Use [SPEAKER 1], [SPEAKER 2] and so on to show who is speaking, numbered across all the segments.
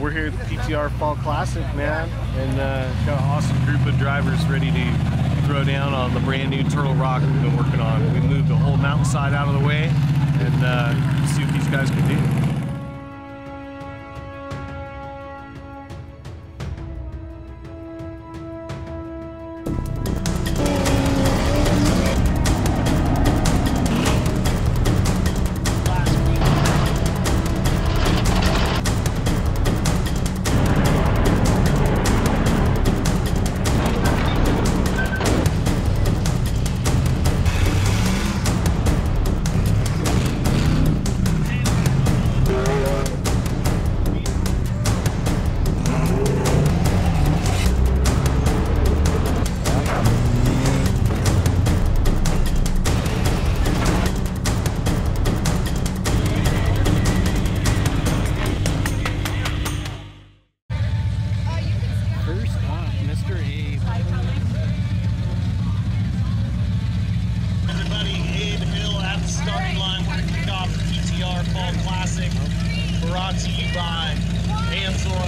[SPEAKER 1] we're here at the PTR Fall Classic, man, and got an awesome group of drivers ready to throw down on the brand new Turtle Rock we've been working on. We moved the whole mountainside out of the way and see what these guys can do. Brought to you by Ansor.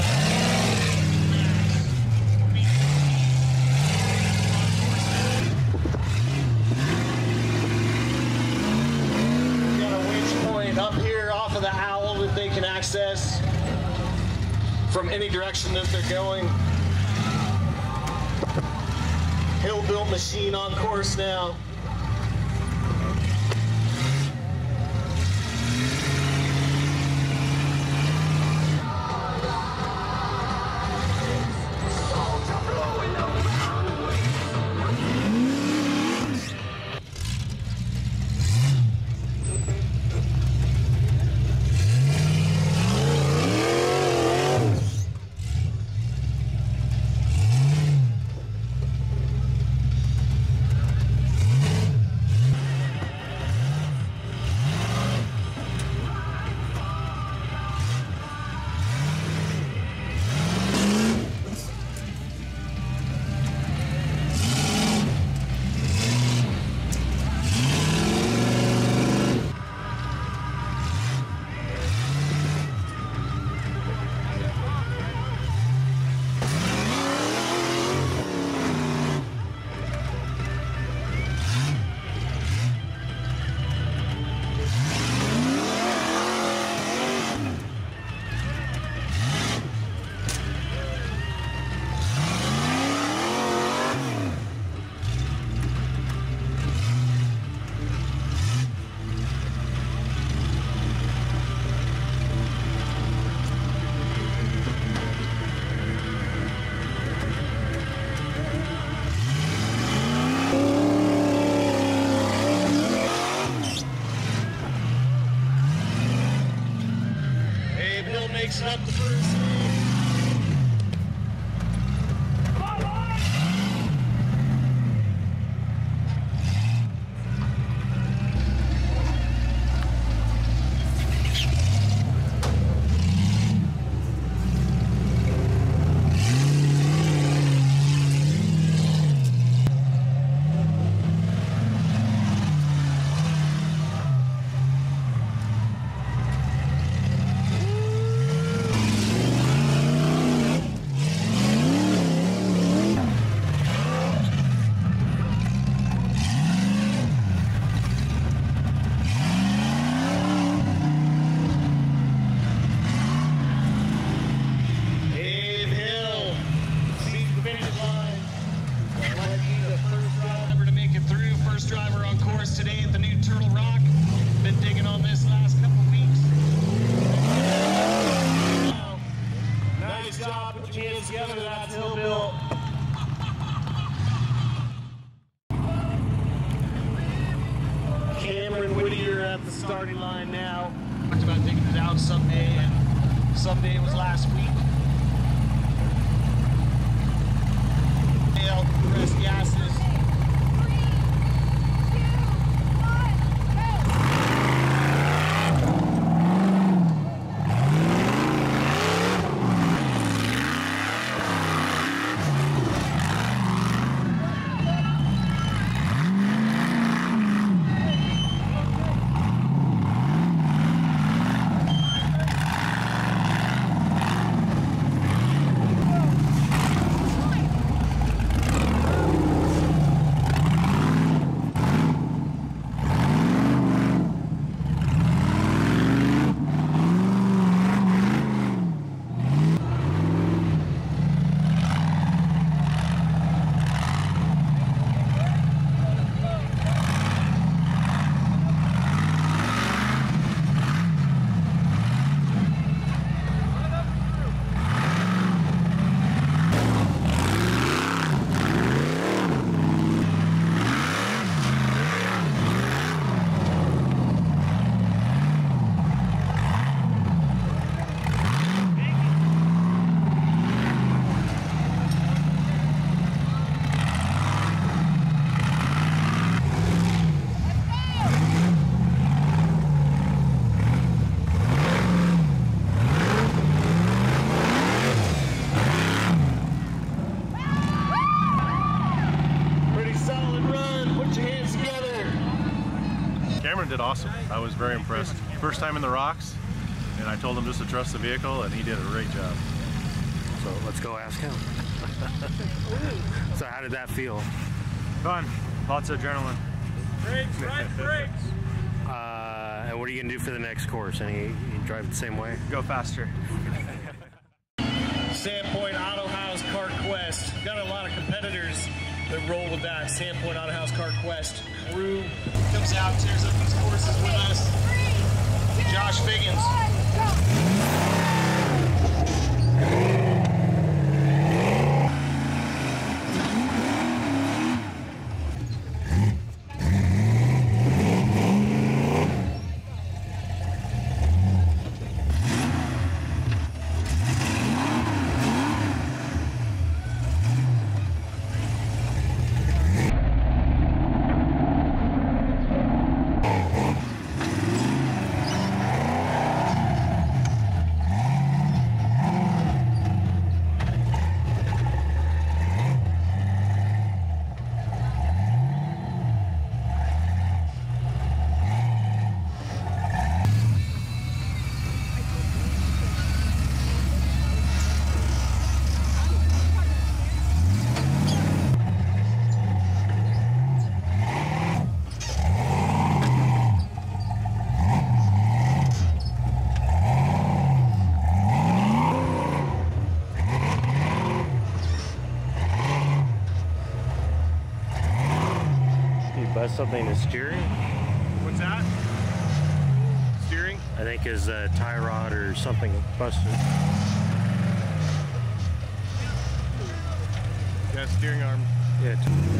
[SPEAKER 1] Got a winch point up here off of the Owl that they can access from any direction that they're going. Hill-built machine on course now. Makes up the first. Today at the new Turtle Rock. Been digging on this last couple of weeks. Nice job. Put your hands together. That's Hill built. Cameron Whittier at the starting line now. Talked about digging it out someday, and someday it was last week. Rest gases.
[SPEAKER 2] Cameron did awesome. I was very impressed. First time in the rocks, and I told him just to trust the vehicle, and he did a great job.
[SPEAKER 3] So let's go ask him. So how did that feel?
[SPEAKER 4] Fun. Lots of adrenaline.
[SPEAKER 5] Brakes, right brakes.
[SPEAKER 3] And what are you gonna do for the next course? You drive it the same way?
[SPEAKER 4] Go faster.
[SPEAKER 1] Sandpoint Auto House Car Quest. Got a lot of competitors that roll with that. Sandpoint Auto House Car Quest crew comes out, tears up these courses with us. Josh Figgins.
[SPEAKER 3] Bust something in steering?
[SPEAKER 1] What's that? Steering?
[SPEAKER 3] I think his tie rod or something busted.
[SPEAKER 1] Yeah, steering arm.
[SPEAKER 3] Yeah.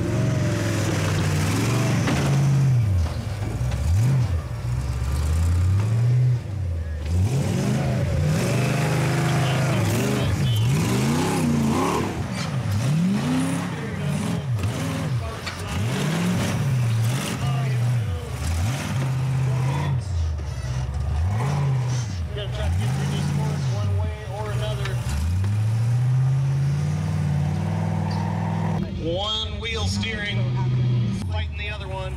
[SPEAKER 1] One wheel steering, fighting the other one.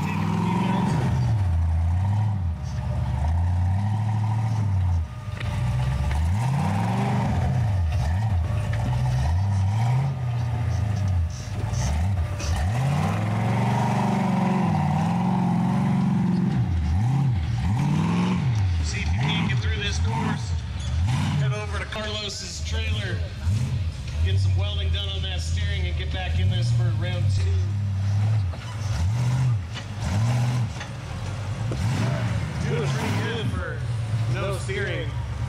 [SPEAKER 1] See if you can't get through this course. Head over to Carlos's trailer. Get some welding done on that steering and get back in this for round 2. Doing pretty good for no steering.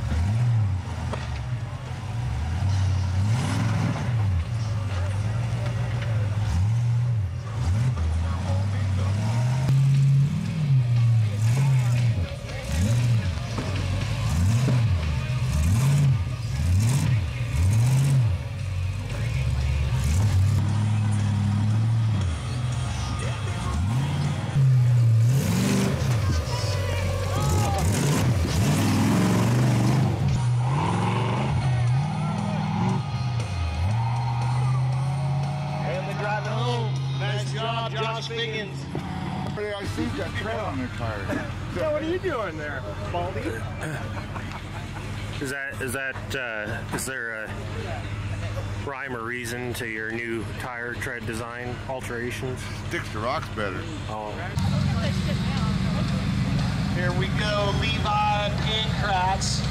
[SPEAKER 1] Josh Figgins.
[SPEAKER 6] I see that tread on their tire.
[SPEAKER 1] So what are you doing there, Baldy?
[SPEAKER 3] Is there a rhyme or reason to your new tire tread design alterations?
[SPEAKER 6] Sticks to rocks better.
[SPEAKER 3] Oh.
[SPEAKER 1] Here we go, Levi Pancratz.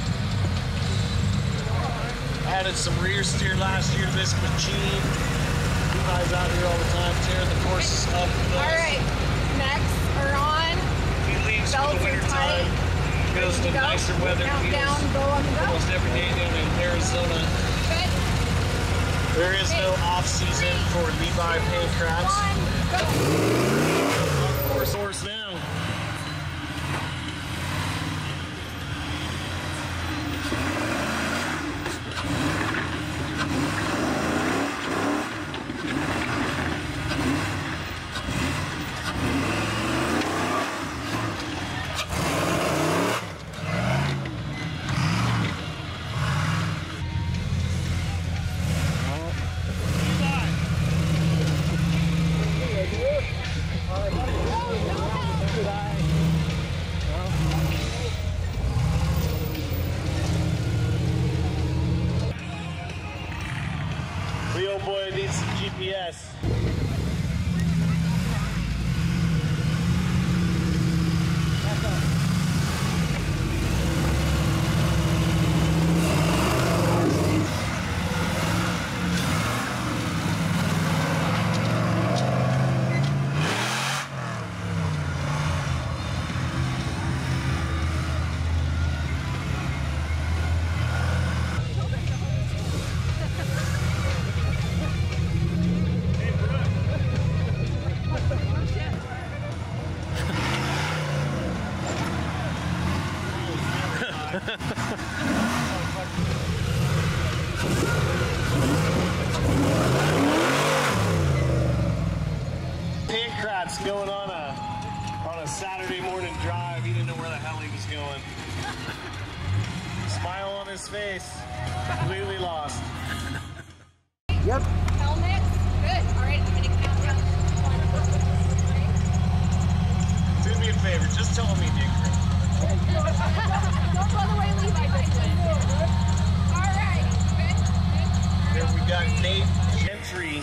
[SPEAKER 1] Added some rear steer last year to this machine. Levi's out here all the time, tearing the courses up.
[SPEAKER 7] All right, next are on.
[SPEAKER 1] He leaves for the winter time. Goes to nicer weather.
[SPEAKER 7] Countdown, go on the go.
[SPEAKER 1] Almost every day down in Arizona.
[SPEAKER 7] Good.
[SPEAKER 1] There is no off season for Levi Pancratz. Course now. Dick Kratz going on a Saturday morning drive. He didn't know where the hell he was going. Smile on his face. Completely lost.
[SPEAKER 7] Yep. Helmet. Good. All right, I'm gonna count down. 1, 2, 3.
[SPEAKER 1] Do me a favor, just tell me, Dick Kratz.
[SPEAKER 7] Don't throw the way Levi just went. All right. Good.
[SPEAKER 1] Then we got Nate Gentry.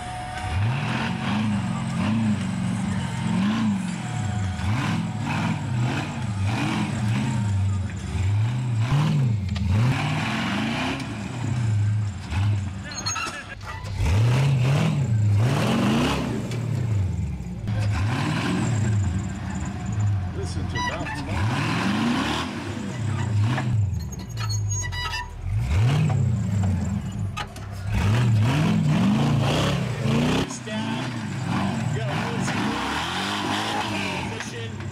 [SPEAKER 6] Listen to that.
[SPEAKER 1] Stab. Got Woodsy pushing.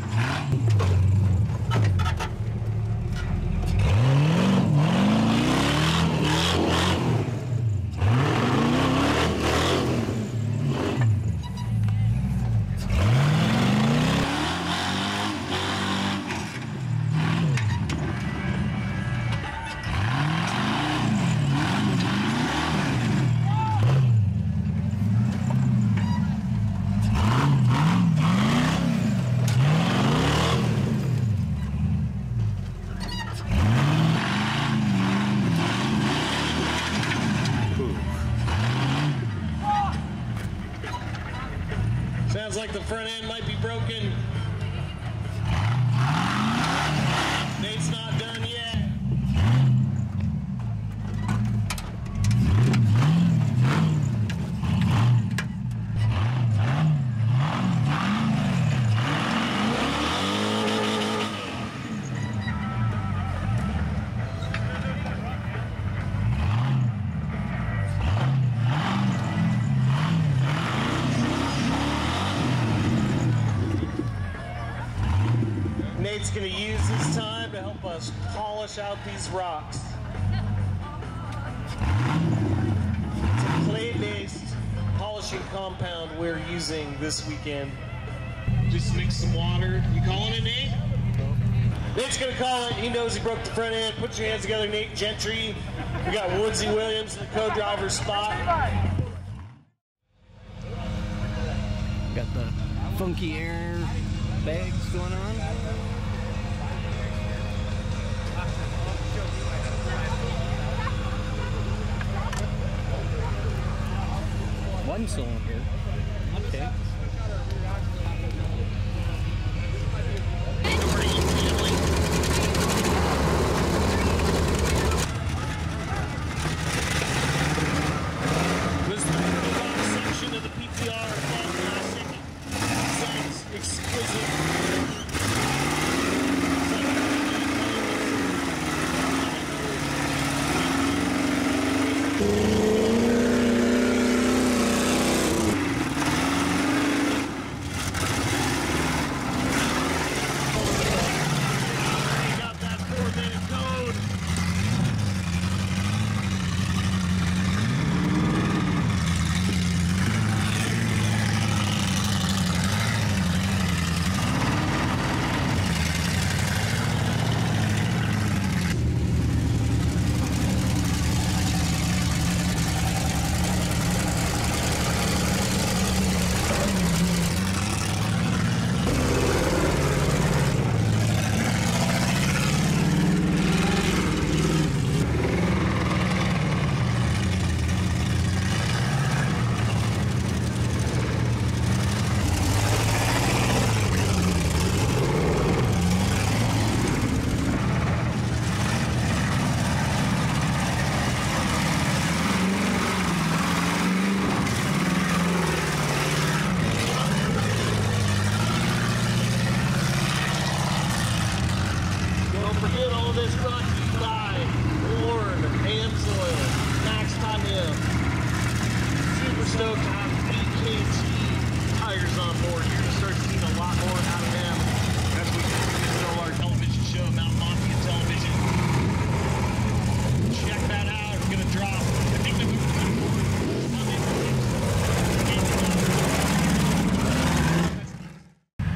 [SPEAKER 1] Sounds like the front end might be broken. Nate's not done yet. Nate's going to use this time to help us polish out these rocks. It's a clay-based polishing compound we're using this weekend. Just mix some water. You calling it, Nate? Nate's going to call it. He knows he broke the front end. Put your hands together, Nate Gentry. We got Woodsy Williams in the co-driver's spot.
[SPEAKER 8] Got the funky air bags going on. One cylinder. Okay.
[SPEAKER 1] This section of the PTR all plastic. Sounds exquisite.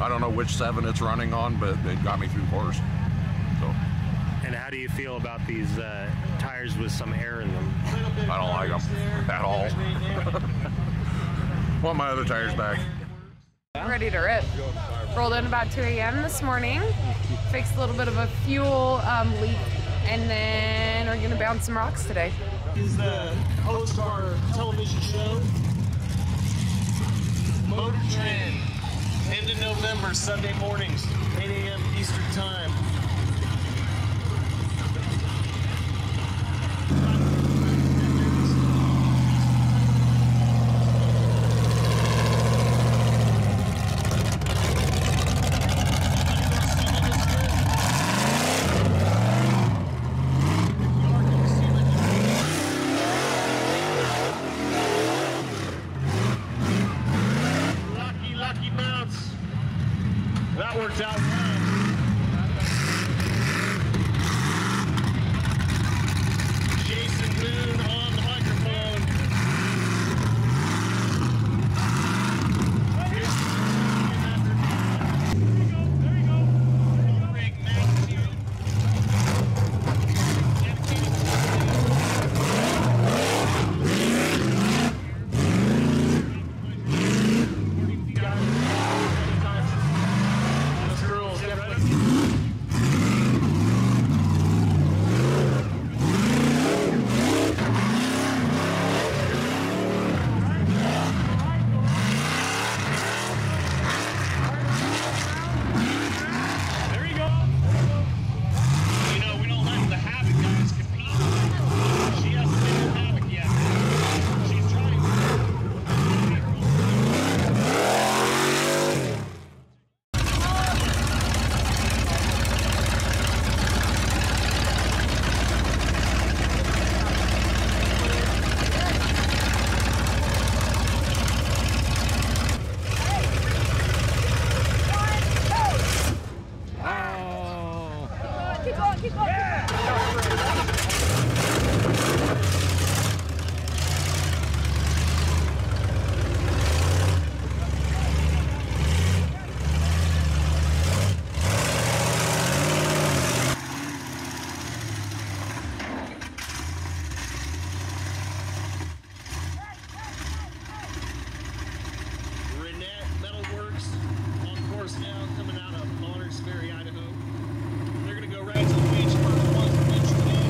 [SPEAKER 6] I don't know which 7 it's running on, but it got me through the course. So.
[SPEAKER 3] And how do you feel about these tires with some air in them?
[SPEAKER 6] I don't like them at all. Want my other tires back.
[SPEAKER 7] Ready to rip. Rolled in about 2 a.m. this morning. Fixed a little bit of a fuel leak, and then we're gonna bounce some rocks today.
[SPEAKER 1] Is the host of our television show, Motor Trend, end of November, Sunday mornings, 8 a.m. Eastern Time. Lucky bounce. That worked out well. Jason Boone on the microphone. There you go. Rig magnitude. There you go. You know, we don't let the Havoc guys compete. She hasn't been in Havoc yet. She's trying.
[SPEAKER 7] Keep going, keep going.
[SPEAKER 1] Renette Metalworks on course now, coming out of Monterey Ferry, Idaho. They're going to go right to the beach for one beach today.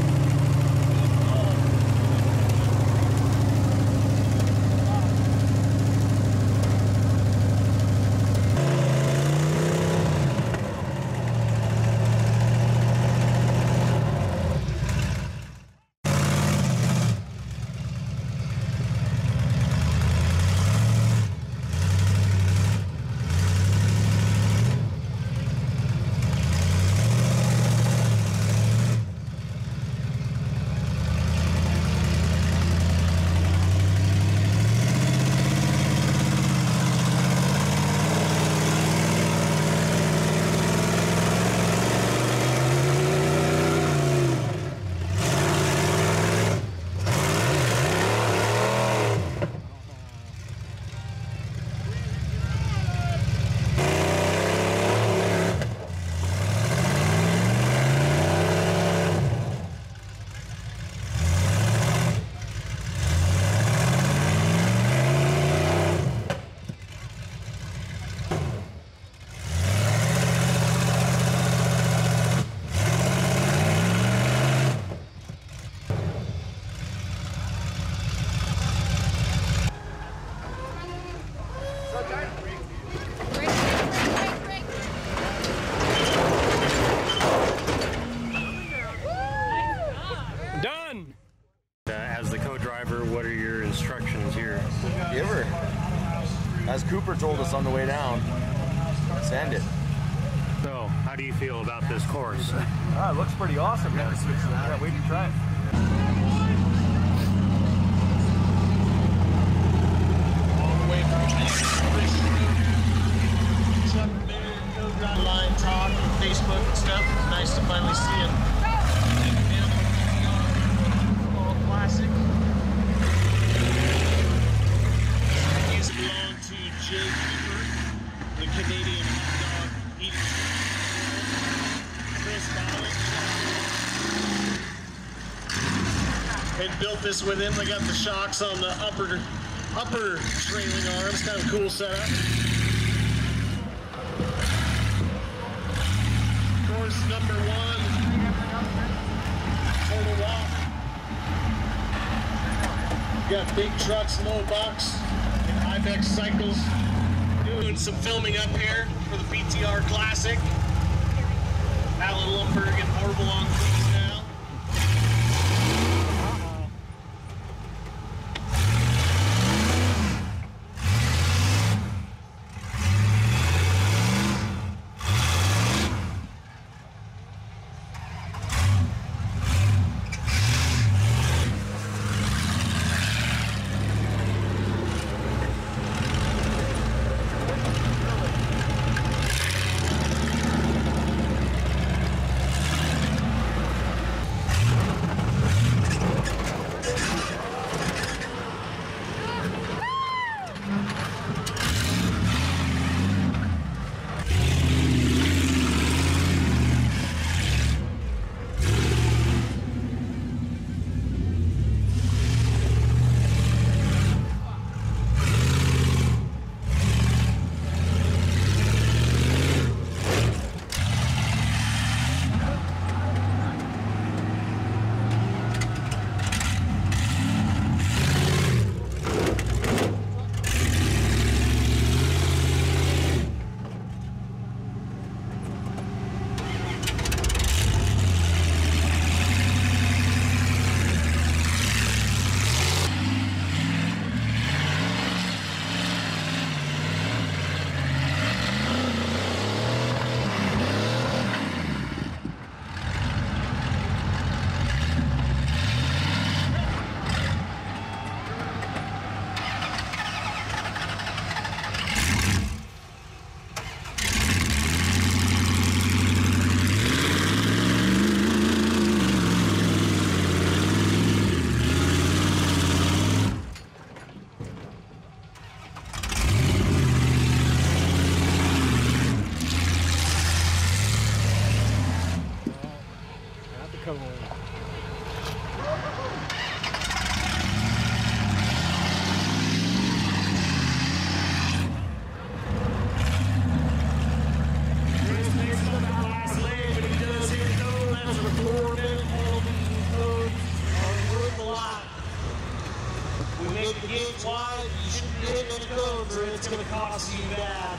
[SPEAKER 8] Done!
[SPEAKER 3] As the co-driver, what are your instructions here?
[SPEAKER 9] Give her. As Cooper told us on the way down, send it.
[SPEAKER 3] So, how do you feel about this course?
[SPEAKER 9] It looks pretty awesome, man. Can't wait to try it.
[SPEAKER 1] All the way from line talk and Facebook and stuff. Nice to finally see him. All classic. These belong to Joe Cooper, the Canadian hot dog eating. Chris Ballard. They built this with him. They got the shocks on the upper trailing arms. Kind of a cool setup. Course number 1. Total walk. Got big trucks, low box, and Ibex cycles. Doing some filming up here for the BTR Classic. Alan Lumberg and Orville on things now. It's going to cost you bad.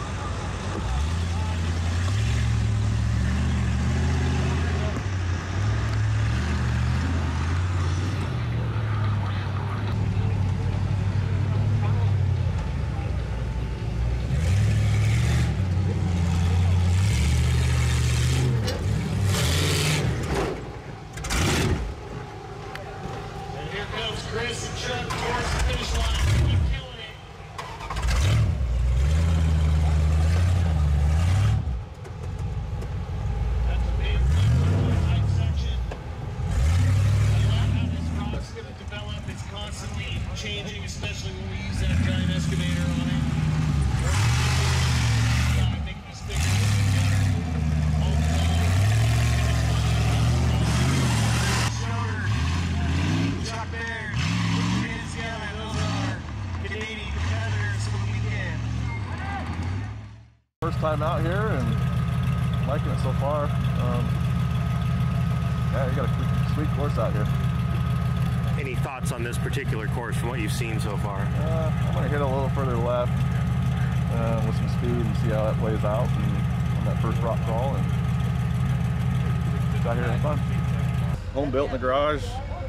[SPEAKER 1] And here comes Chris and Chuck towards the finish line. Keep killing it. That's a big tight section. I love how this rock's going to develop. It's constantly changing, especially when we use that giant excavator on it. Yeah, I think it's bigger. All the time. Chuck Bear, put your hands together. Those are Canadian competitors for the weekend.
[SPEAKER 6] First time out here and liking it so far. Yeah, you got a sweet course out here.
[SPEAKER 3] Any thoughts on this particular course from what you've seen so far?
[SPEAKER 6] I'm going to hit a little further left with some speed and see how that plays out and on that first rock crawl. And it's out here having fun. Home built in the garage.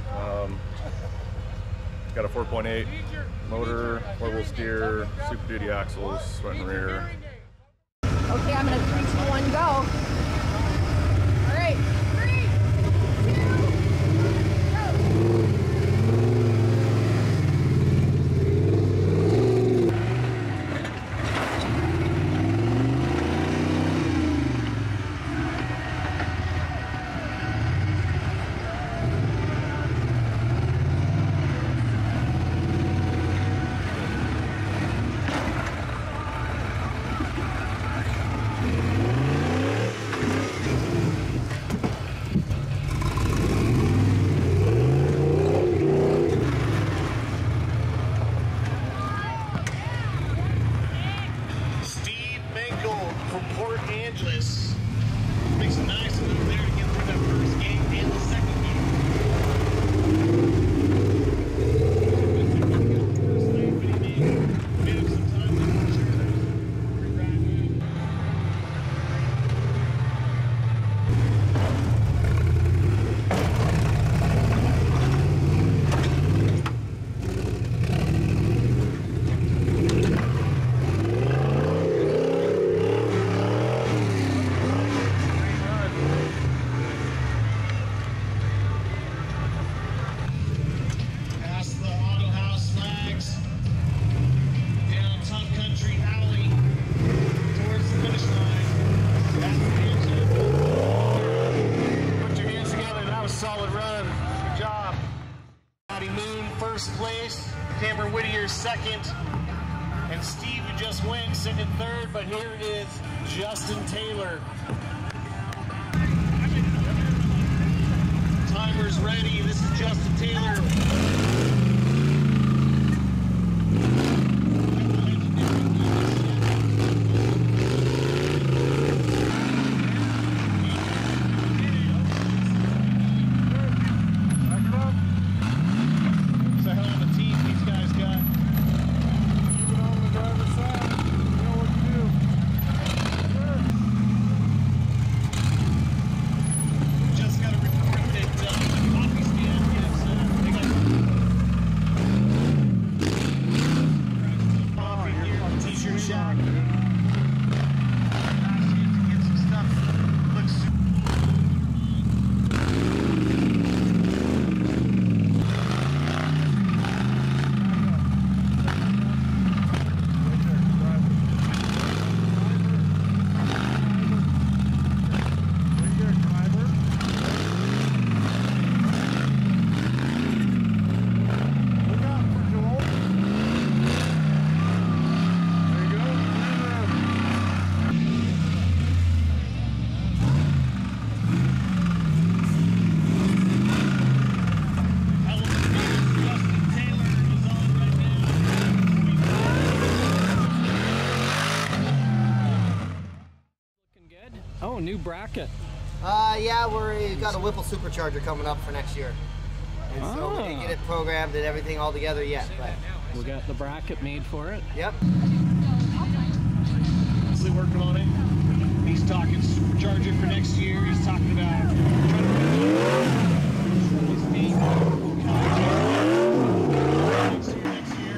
[SPEAKER 6] Got a 4.8 motor, 4-wheel steer, Super Duty axles, front and rear.
[SPEAKER 7] Okay, I'm gonna 3, 2, 1, go. All right, 3, 2, go.
[SPEAKER 1] from Port Angeles. Makes a nice move there to get through that first gate and the second gate. First place, Cameron Whittier's second, and Steve, who just went, sitting in third, but here is Justin Taylor. Timer's ready, this is Justin Taylor.
[SPEAKER 8] Oh, new bracket.
[SPEAKER 10] Yeah, we got a Whipple supercharger coming up for next year. And so we didn't get it programmed and everything all together yet, but
[SPEAKER 8] we got the bracket made for it.
[SPEAKER 10] Yep.
[SPEAKER 1] Still working on it. He's talking supercharger for next year. He's talking about his team. Next year.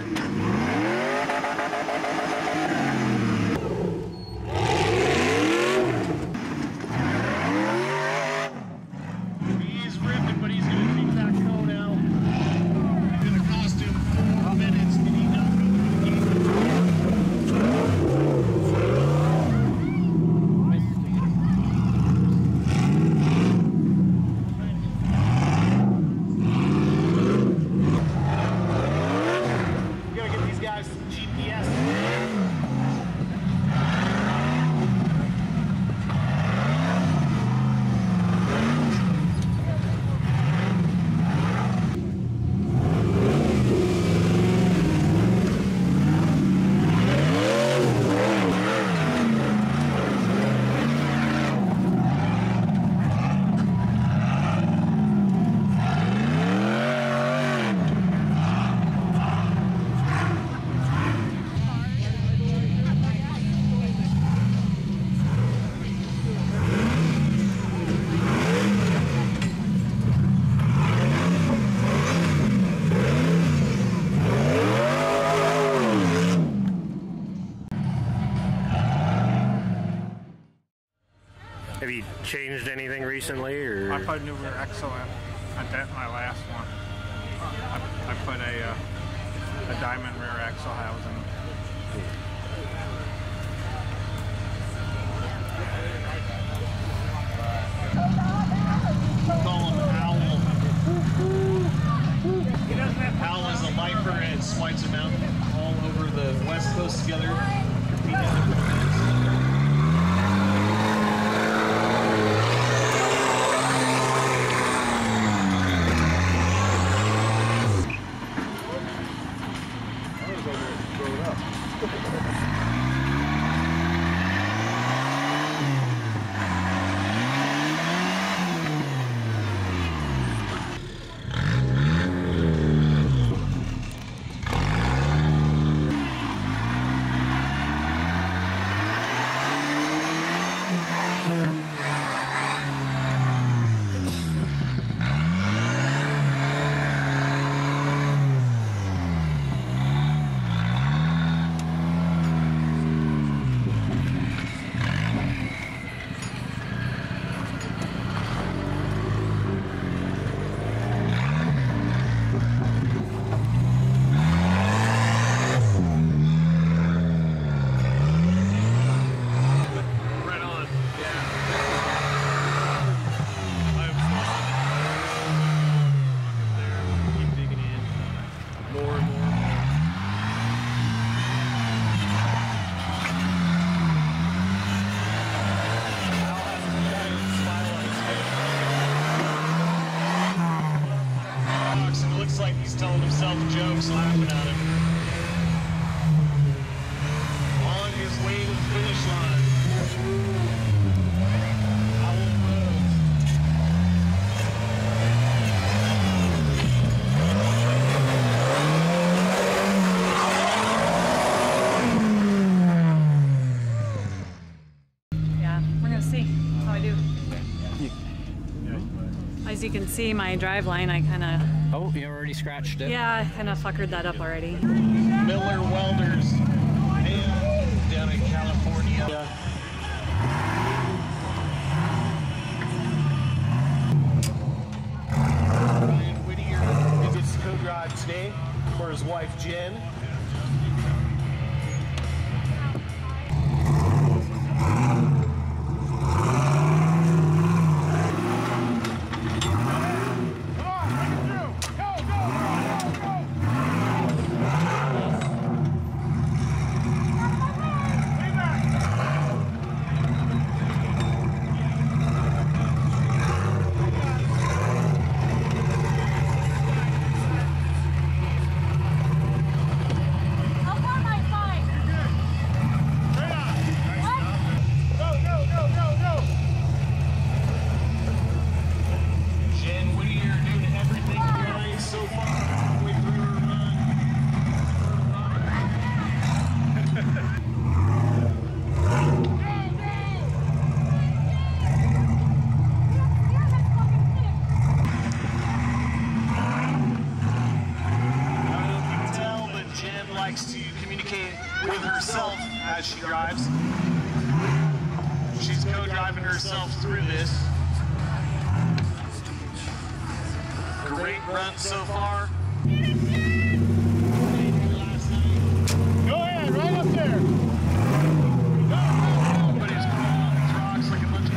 [SPEAKER 3] Have you changed anything recently, or?
[SPEAKER 4] I put a new rear axle in. I did my last one. I put a diamond rear axle housing.
[SPEAKER 1] Call him Owl. Owl is a lifer and swipes them out all over the West Coast together.
[SPEAKER 6] Throw it up.
[SPEAKER 1] some jokes laughing at him. On his way to the finish line.
[SPEAKER 11] Yeah, we're gonna see how I do. As you can see, my drive line, I kind of...
[SPEAKER 8] Oh, you already scratched it?
[SPEAKER 11] Yeah, I kind of fuckered that up already.
[SPEAKER 1] Miller Welders down in California. Ryan Whittier visits co-drive today for his wife Jen. To communicate with herself as she drives. She's co-driving herself through this. Great run so far. Go ahead, right up there. Everybody's crawling on these rocks like a bunch of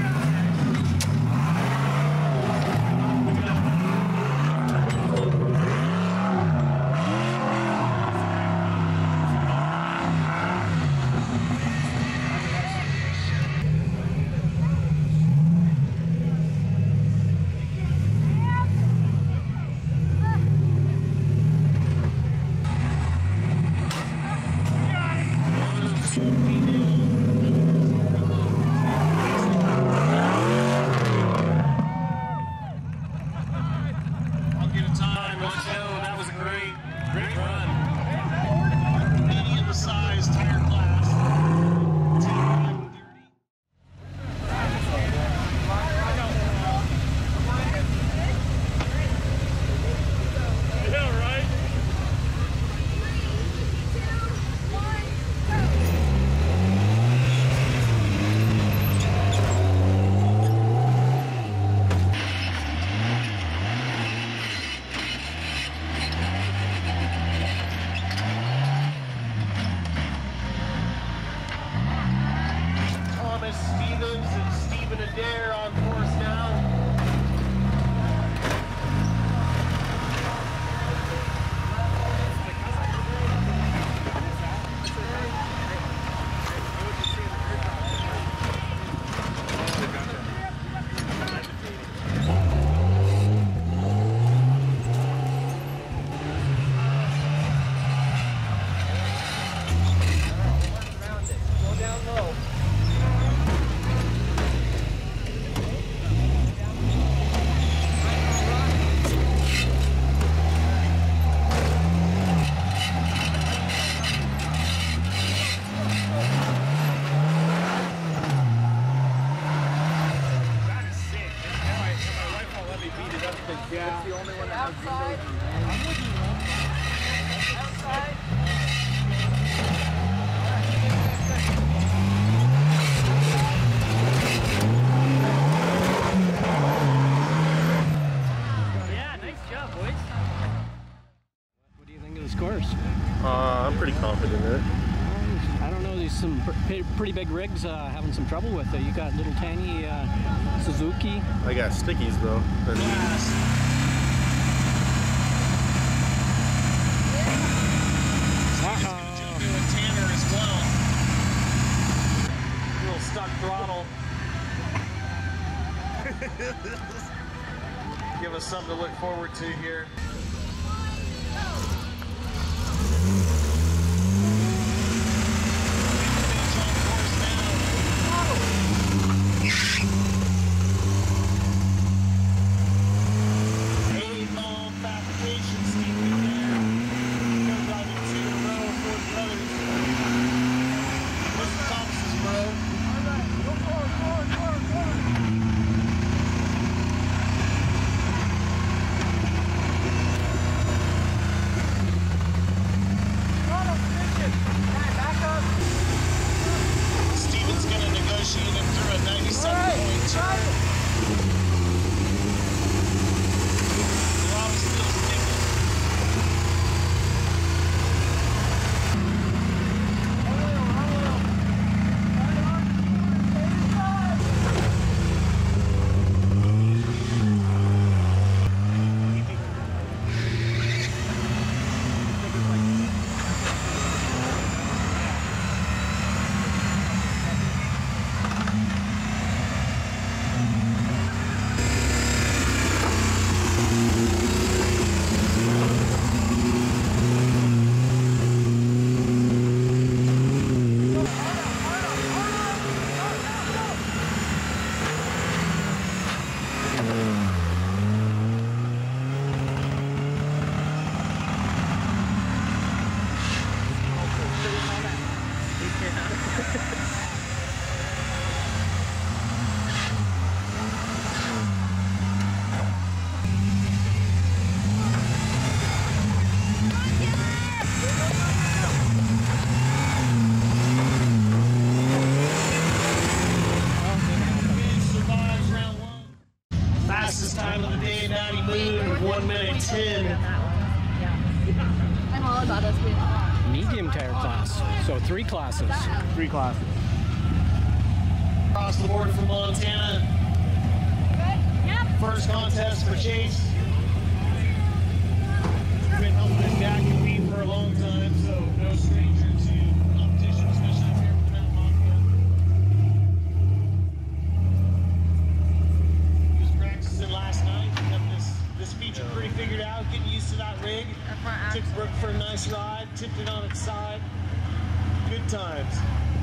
[SPEAKER 6] I'm pretty confident in it.
[SPEAKER 8] I don't know, there's some pretty big rigs having some trouble with it. You got little tiny Suzuki.
[SPEAKER 6] I got stickies though.
[SPEAKER 1] Tanner as well. Little stuck throttle. Give us something to look forward to here. pushing him through a 97-point turn. Throttle's still sticking. Fastest time of the day, Maddie Moon, 1 minute 10.
[SPEAKER 12] I'm all about us being
[SPEAKER 8] Medium tire class. So 3 classes.
[SPEAKER 1] 3 classes. Across the board from Montana. First contest for Chase. Been helping his dad compete for a long time, so no stranger to competition, especially up here with Mount Mafia. He was practicing last night. He got this feature pretty figured out, getting used to that rig. Took Brooke for a nice ride, tipped it on its side. Good times.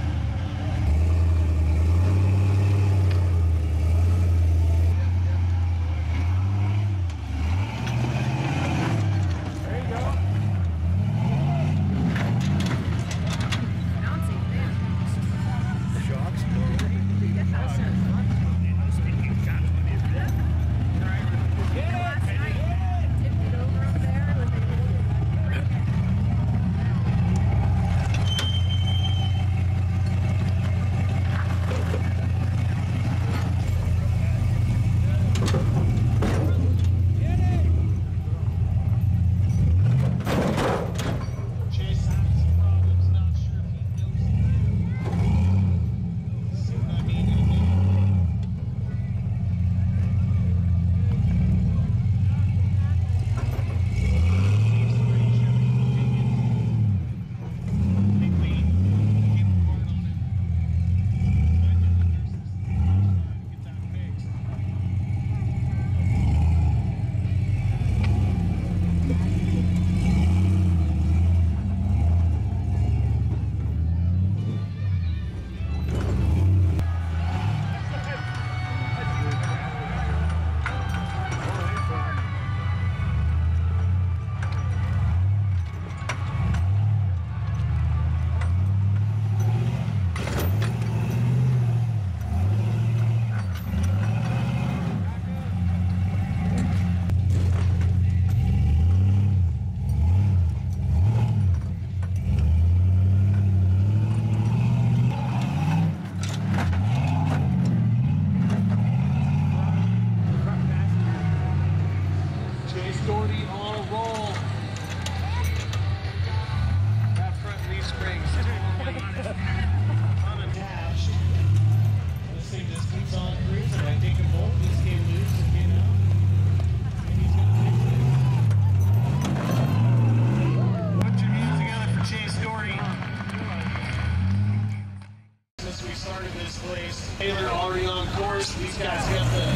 [SPEAKER 1] Taylor already on course. These guys got the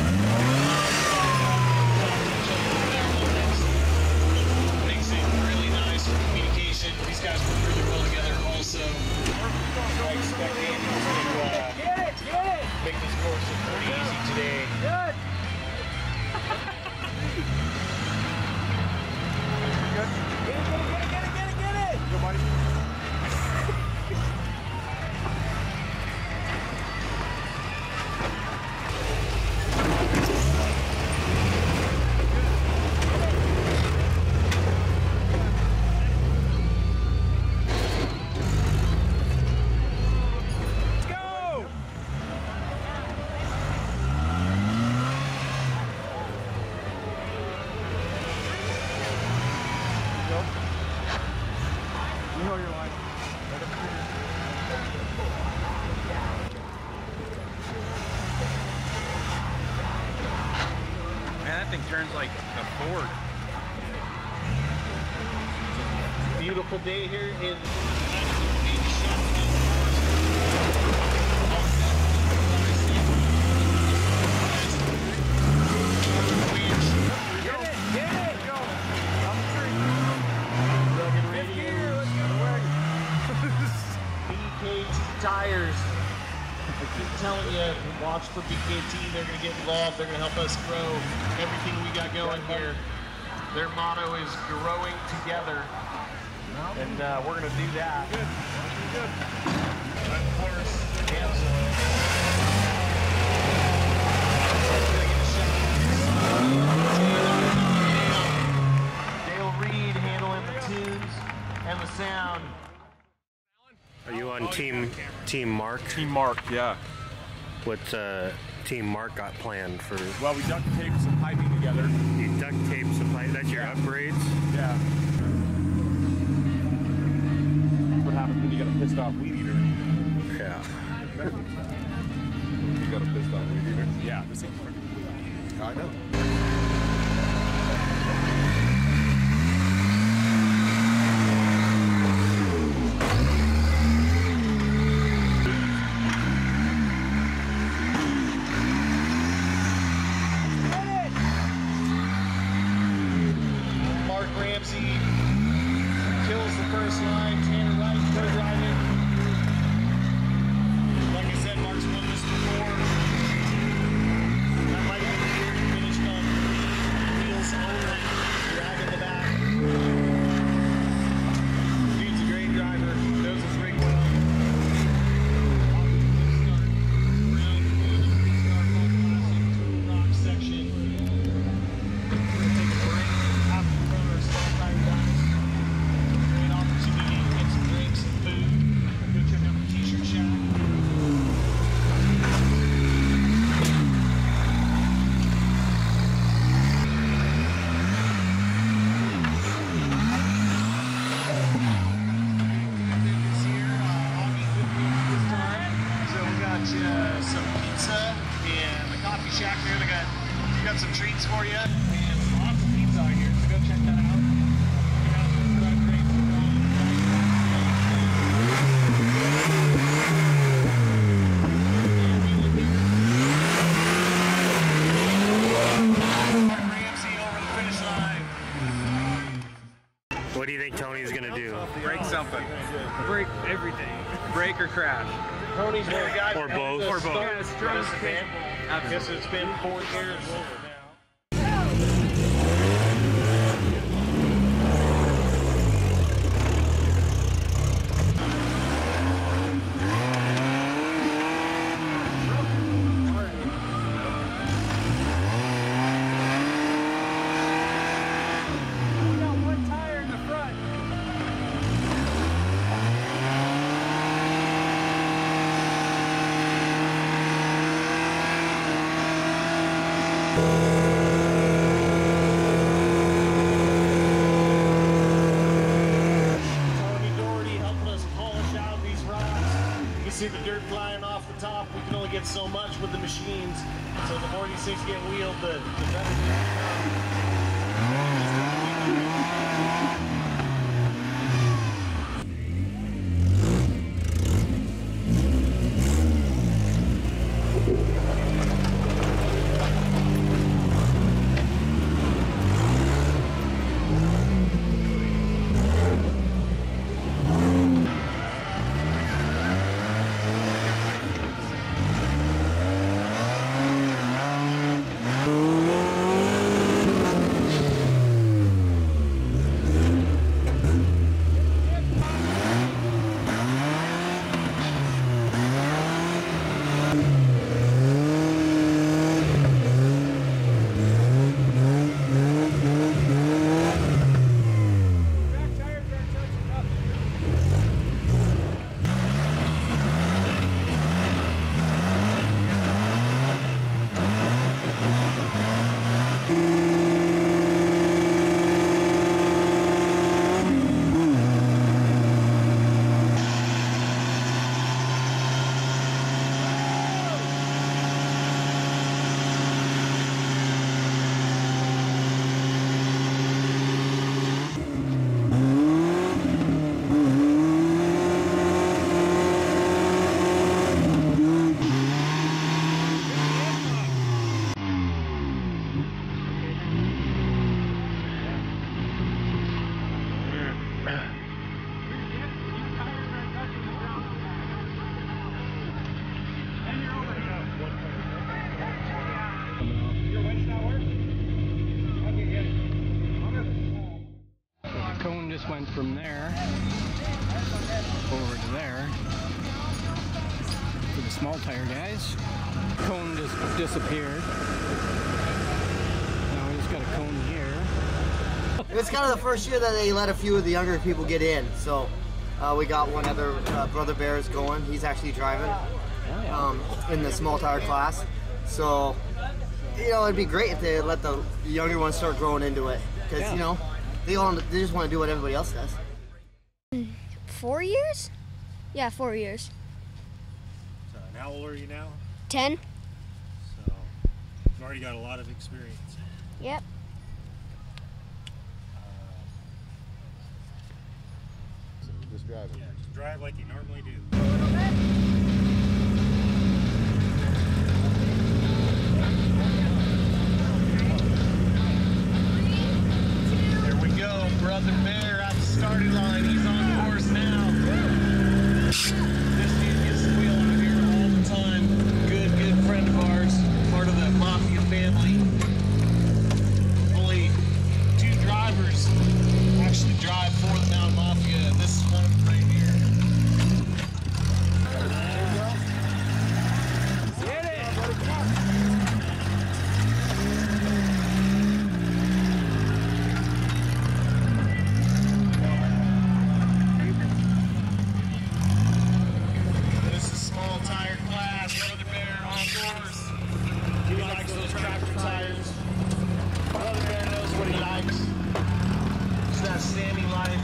[SPEAKER 1] makes it really nice for communication. These guys work really well together. Also, I expect Andy to make this course pretty easy today. Good. Get it! Go, buddy.
[SPEAKER 5] Let's go!
[SPEAKER 4] thing turns like a Ford.
[SPEAKER 1] Beautiful day here in tires. I keep telling you, watch for BKT. They're going to get involved. They're going to help us grow everything we got going here. Their motto is growing together. And we're going to do that. Good. Of course, Dale Reed handling the tunes and the sound.
[SPEAKER 3] Are you on Team Mark?
[SPEAKER 6] Team Mark, yeah.
[SPEAKER 3] What's Team Mark got planned for?
[SPEAKER 6] Well, we duct taped some piping together.
[SPEAKER 3] You duct tape some pipe. That's your upgrades.
[SPEAKER 6] Yeah. What happens when you got a pissed off weed eater?
[SPEAKER 3] Yeah.
[SPEAKER 6] You got a pissed off weed eater? Yeah. This thing's I know.
[SPEAKER 1] Kills the first line, Tanner Wright, third right in. Like I said, Mark's won this before. That might have been the year he finished on wheels only, dragging the back. Dude's a great driver, knows his rig well. Rock section. We're going to take a break after the road or start time down. Great opportunity to get some drinks and food. Go check out the t-shirt shop. So we got some pizza and the coffee shack there. We got some treats for you. And lots of pizza out here, so go check that out.
[SPEAKER 3] What do you think Tony's gonna do?
[SPEAKER 4] Break something. Break everything. Break or crash.
[SPEAKER 1] Tony's the guy.
[SPEAKER 3] Or both.
[SPEAKER 4] Or both.
[SPEAKER 1] Yeah, it's true. I guess it's been 4 years now. See the dirt flying off the top. We can only get so much with the machines. So the more these things get wheeled, the better they
[SPEAKER 8] from there over to there for the small tire guys. Cone just disappeared. Now we just got a cone here.
[SPEAKER 10] It's kind of the first year that they let a few of the younger people get in, so we got one other Brother Bears going. He's actually driving in the small tire class. So, you know, it'd be great if they let the younger ones start growing into it, because you know, they just want to do what everybody else does.
[SPEAKER 12] 4 years? Yeah, 4 years.
[SPEAKER 3] So, and how old are you now?
[SPEAKER 12] 10.
[SPEAKER 3] So, you've already got a lot of experience.
[SPEAKER 12] Yep.
[SPEAKER 9] So just drive it.
[SPEAKER 3] Yeah, just drive like you normally do.
[SPEAKER 1] There we go, Brother Bear at the starting line. He's on course now. This dude gets the wheel out here all the time. Good friend of ours, part of the Mafia family. Only 2 drivers actually drive for the Mountain Mafia. This is one of them right here.
[SPEAKER 5] Get it!
[SPEAKER 1] This is small tire class. Brother Bear on course. He likes those tractor tires. Brother Bear knows what he likes. It's that standing life.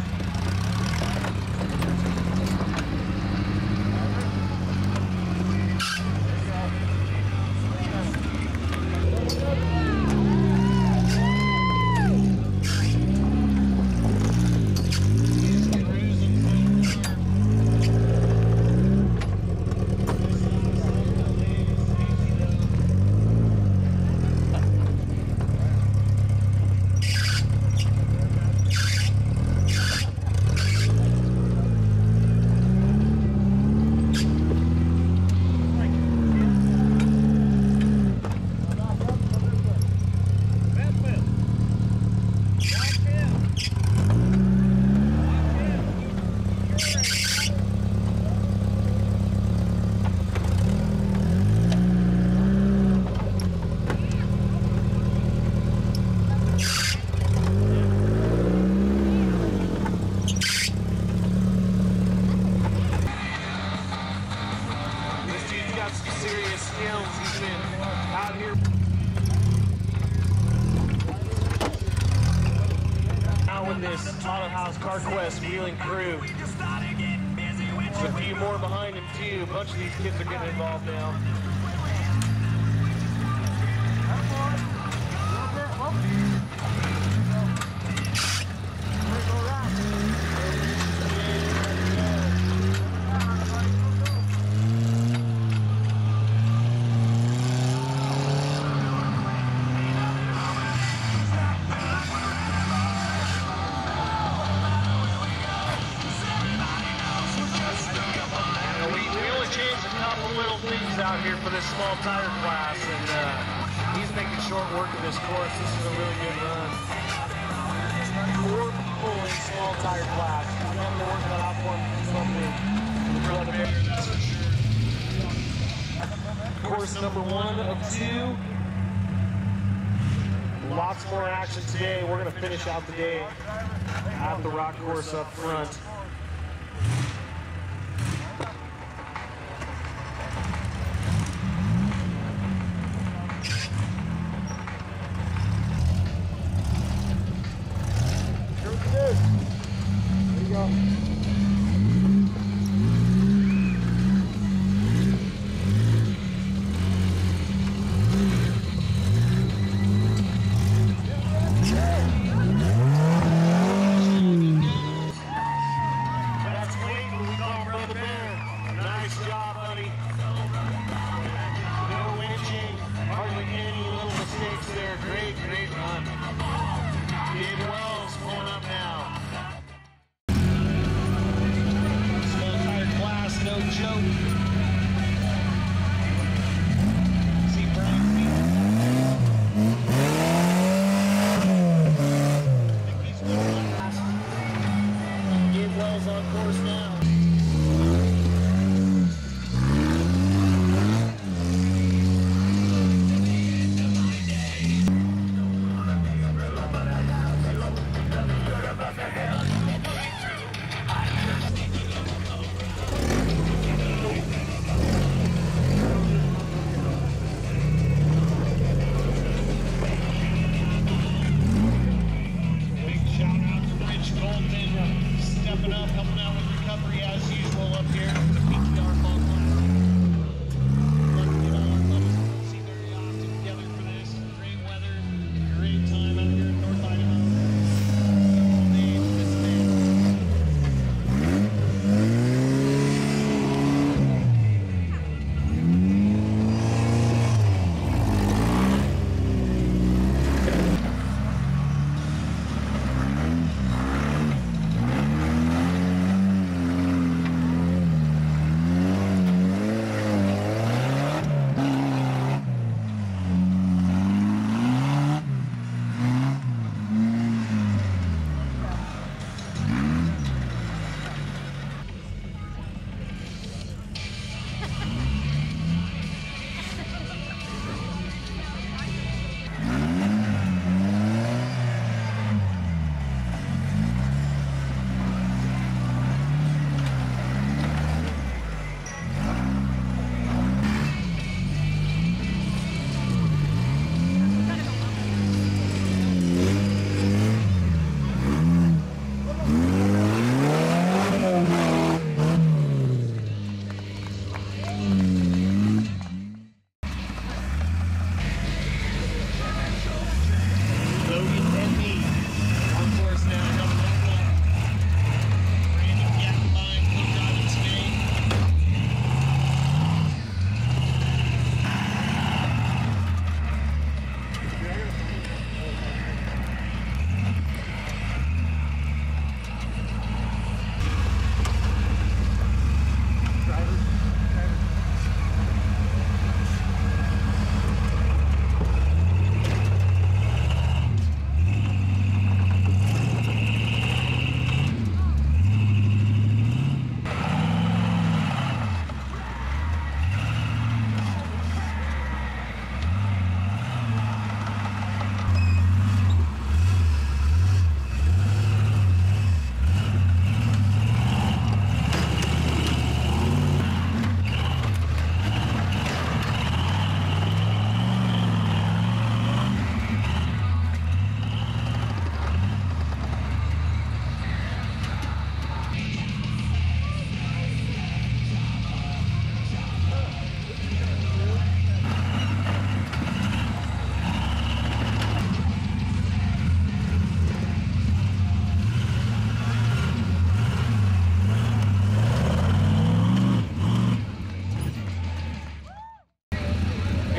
[SPEAKER 1] Car Quest wheeling crew. There's a few more behind him too. A bunch of these kids are getting involved now. Out here for this small tire class, and he's making short work of this course. This is a really good run. 4 people in small tire class. I'm having to work that out for him. That's for sure. Course number 1 of 2. Lots more action today. We're going to finish out the day at the rock course up front.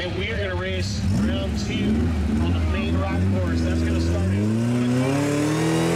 [SPEAKER 1] then we are going to race round 2 on the main rock course. That's going to start at 1 o'clock.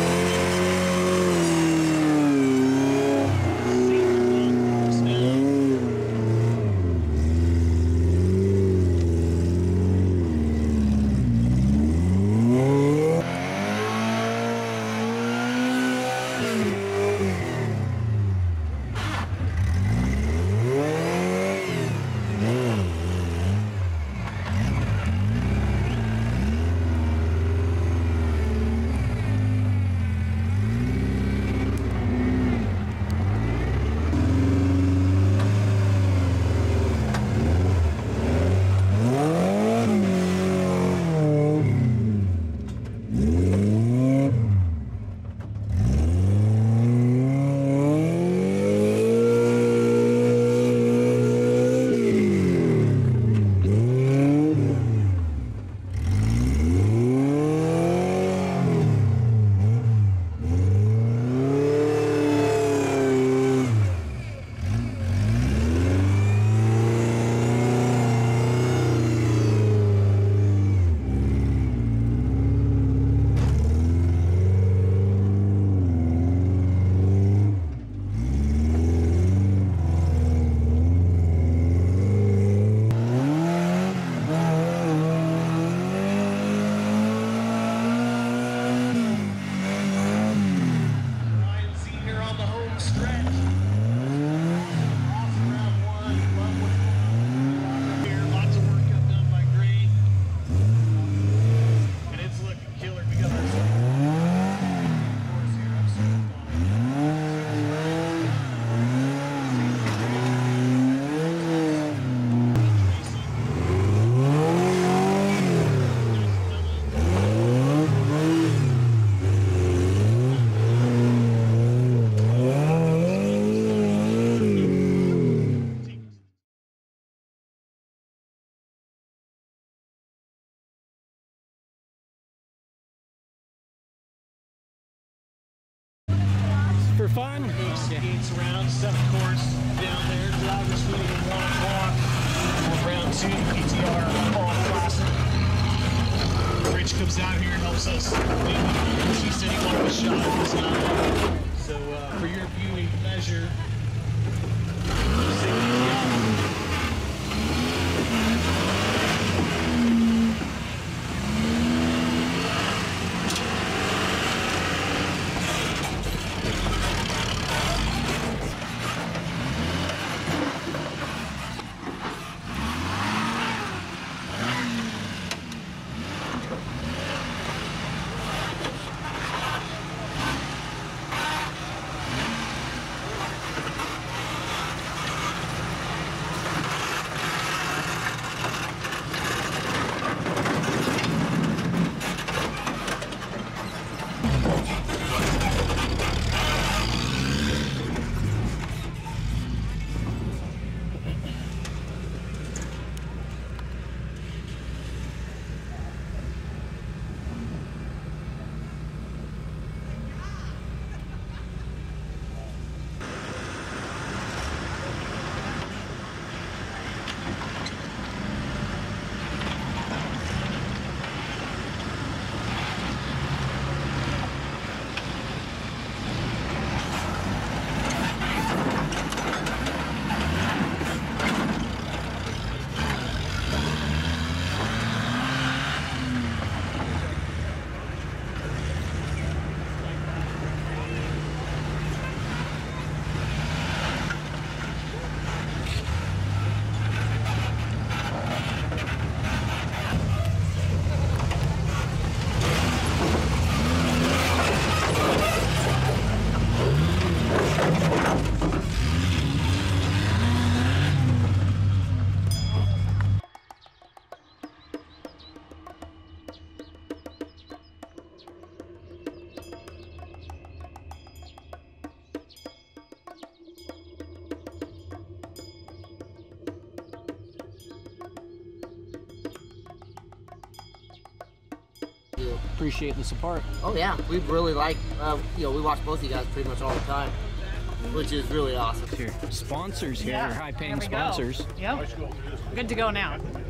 [SPEAKER 8] For fun?
[SPEAKER 1] Skates around 7th course down there. Drivers meeting at 1 o'clock for round 2 PTR Fall Classic. Rich comes out here and helps us. He said he wanted a shot at this night. So for your viewing pleasure,
[SPEAKER 8] Appreciate the support.
[SPEAKER 10] Oh yeah, we really like, we watch both of you guys pretty much all the time, which is really awesome.
[SPEAKER 8] Here, sponsors here,
[SPEAKER 11] Yeah,
[SPEAKER 8] they're high-paying
[SPEAKER 11] there we go.
[SPEAKER 8] sponsors.
[SPEAKER 11] Yep. Good to go now.